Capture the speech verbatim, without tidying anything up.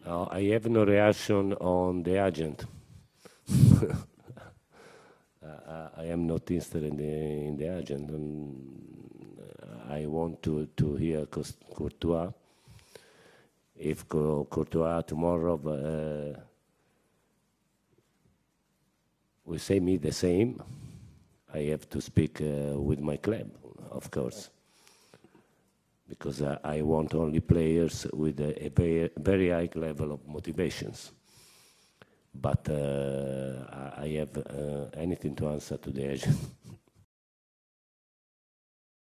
Uh, I have no reaction on the agent. uh, I am not interested in the, in the agent. Um, I want to, to hear Courtois. If Courtois tomorrow uh, will say me the same, I have to speak uh, with my club, of course, because uh, I want only players with a, a very, very high level of motivations. But uh, I have uh, anything to answer to the agent.